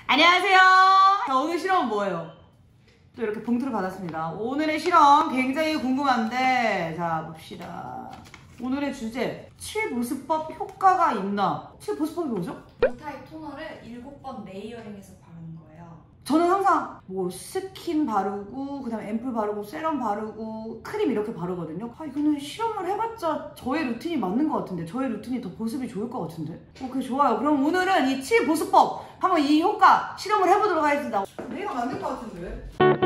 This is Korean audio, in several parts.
안녕하세요. 자, 오늘 실험은 뭐예요? 또 이렇게 봉투를 받았습니다. 오늘의 실험 굉장히 궁금한데, 자 봅시다. 오늘의 주제, 칠보습법 효과가 있나? 칠보습법이 뭐죠? 롤타입 토너를 7번 레이어링해서 바르는 거예요. 저는 항상 뭐 스킨 바르고 그 다음에 앰플 바르고 세럼 바르고 크림 이렇게 바르거든요. 이거는 실험을 해봤자 저의 루틴이 맞는 것 같은데, 저의 루틴이 더 보습이 좋을 것 같은데. 오케이, 좋아요. 그럼 오늘은 이 칠보습법 한번 이 효과 실험을 해보도록 하겠습니다. 내가 맞는 것 같은데.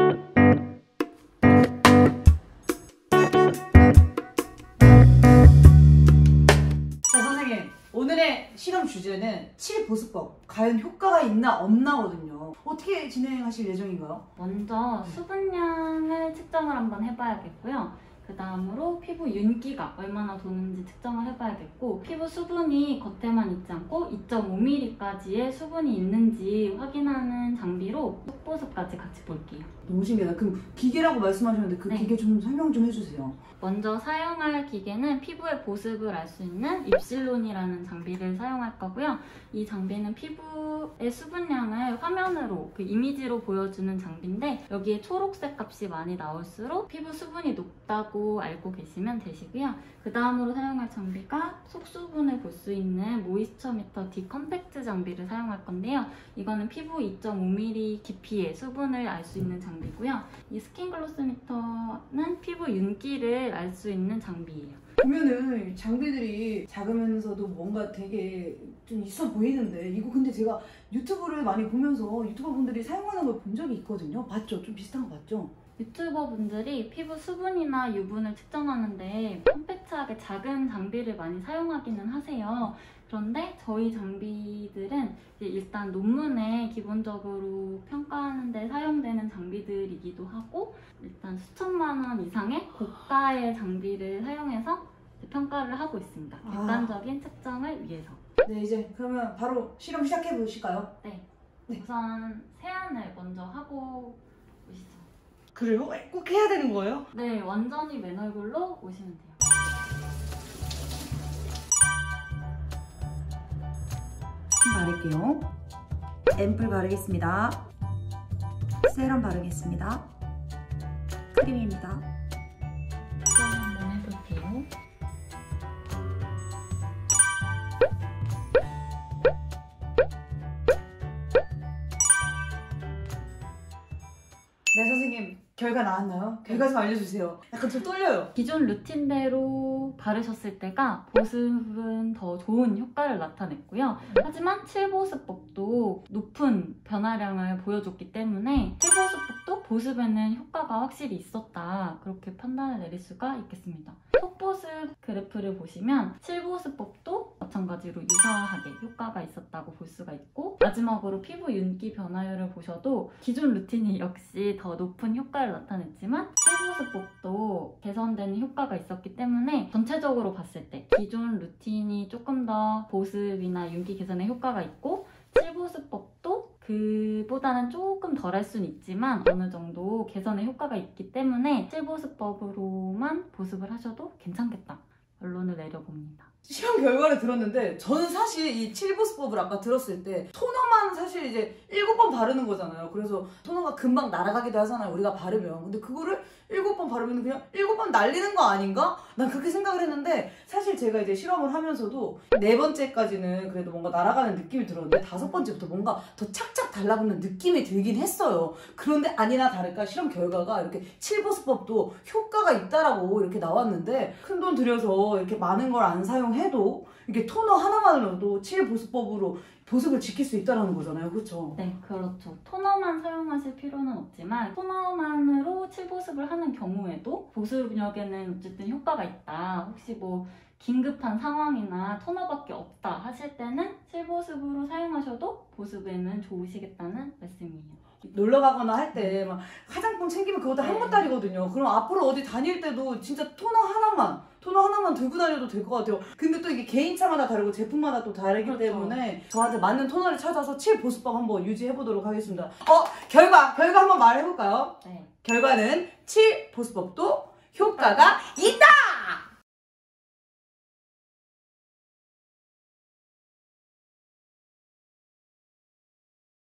자, 선생님, 오늘의 실험 주제는 칠보습법 과연 효과가 있나 없나거든요. 어떻게 진행하실 예정인가요? 먼저 수분량을 측정을 한번 해봐야겠고요. 그 다음으로 피부 윤기가 얼마나 도는지 측정을 해봐야겠고, 피부 수분이 겉에만 있지 않고 2.5mm까지의 수분이 있는지 확인하는 장비로 속보습까지 같이 볼게요. 너무 신기하다. 그럼 기계라고 말씀하셨는데 그 네. 기계 좀 설명 좀 해주세요. 먼저 사용할 기계는 피부의 보습을 알 수 있는 입실론이라는 장비를 사용할 거고요. 이 장비는 피부의 수분량을 화면으로, 이미지로 보여주는 장비인데, 여기에 초록색 값이 많이 나올수록 피부 수분이 높다고 알고 계시면 되시고요. 그 다음으로 사용할 장비가 속수분을 볼 수 있는 모이스처미터 D 컴팩트 장비를 사용할 건데요. 이거는 피부 2.5mm 깊이의 수분을 알 수 있는 장비고요. 이 스킨글로스미터는 피부 윤기를 알 수 있는 장비예요. 보면은 장비들이 작으면서도 뭔가 되게 좀 있어 보이는데, 이거 근데 제가 유튜브를 많이 보면서 유튜버분들이 사용하는 걸 본 적이 있거든요. 맞죠? 좀 비슷한 거 맞죠? 유튜버 분들이 피부 수분이나 유분을 측정하는데 컴팩트하게 작은 장비를 많이 사용하기는 하세요. 그런데 저희 장비들은 일단 논문에 기본적으로 평가하는 데 사용되는 장비들이기도 하고, 일단 수천만 원 이상의 고가의 장비를 사용해서 평가를 하고 있습니다. 객관적인 측정을 위해서. 네, 이제 그러면 바로 실험 시작해 보실까요? 네. 네. 우선 세안을 먼저 하고 오시죠. 그래요? 꼭 해야 되는 거예요? 네, 완전히 맨 얼굴로 오시면 돼요. 바를게요. 앰플 바르겠습니다. 세럼 바르겠습니다. 크림입니다. 측정 한번 해볼게요. 네, 선생님, 결과 나왔나요? 결과 좀 알려주세요. 약간 좀 떨려요. 기존 루틴대로 바르셨을 때가 보습은 더 좋은 효과를 나타냈고요. 하지만 칠보습법도 높은 변화량을 보여줬기 때문에 칠보습법도 보습에는 효과가 확실히 있었다, 그렇게 판단을 내릴 수가 있겠습니다. 속보습 그래프를 보시면 칠보습법도 마찬가지로 유사하게 효과가 있었다고 볼 수가 있고, 마지막으로 피부 윤기 변화율을 보셔도 기존 루틴이 역시 더 높은 효과를 나타냈지만 칠보습법도 개선되는 효과가 있었기 때문에 전체적으로 봤을 때 기존 루틴이 조금 더 보습이나 윤기 개선에 효과가 있고, 칠보습법도 그보다는 조금 덜 할 수는 있지만 어느 정도 개선에 효과가 있기 때문에 칠보습법으로만 보습을 하셔도 괜찮겠다, 결론을 내려봅니다. 실험 결과를 들었는데, 저는 사실 이 칠보습법을 아까 들었을 때 토너만 사실 이제 7번 바르는 거잖아요. 그래서 토너가 금방 날아가기도 하잖아요, 우리가 바르면. 근데 그거를 7번 바르면 그냥 7번 날리는 거 아닌가? 난 그렇게 생각을 했는데, 사실 제가 이제 실험을 하면서도 4번째까지는 그래도 뭔가 날아가는 느낌이 들었는데 5번째부터 뭔가 더 착착 달라붙는 느낌이 들긴 했어요. 그런데 아니나 다를까 실험 결과가 이렇게 칠보습법도 효과가 있다라고 이렇게 나왔는데, 큰돈 들여서 이렇게 많은 걸 안 사용해도 이게 토너 하나만으로도 칠보습법으로 보습을 지킬 수 있다는 거잖아요. 그렇죠? 네, 그렇죠. 토너만 사용하실 필요는 없지만 토너만으로 칠보습을 하는 경우에도 보습력에는 어쨌든 효과가 있다, 혹시 뭐 긴급한 상황이나 토너밖에 없다 하실 때는 칠보습으로 사용하셔도 보습에는 좋으시겠다는 말씀이에요. 놀러 가거나 할 때 막 화장품 챙기면 그것도 한 보따리거든요. 그럼 앞으로 어디 다닐 때도 진짜 토너 하나만 들고 다녀도 될 것 같아요. 근데 또 이게 개인차마다 다르고 제품마다 또 다르기 그렇죠. 때문에 저한테 맞는 토너를 찾아서 칠보습법 한번 유지해 보도록 하겠습니다. 결과 한번 말해볼까요? 네. 결과는 칠보습법도 효과가 있다!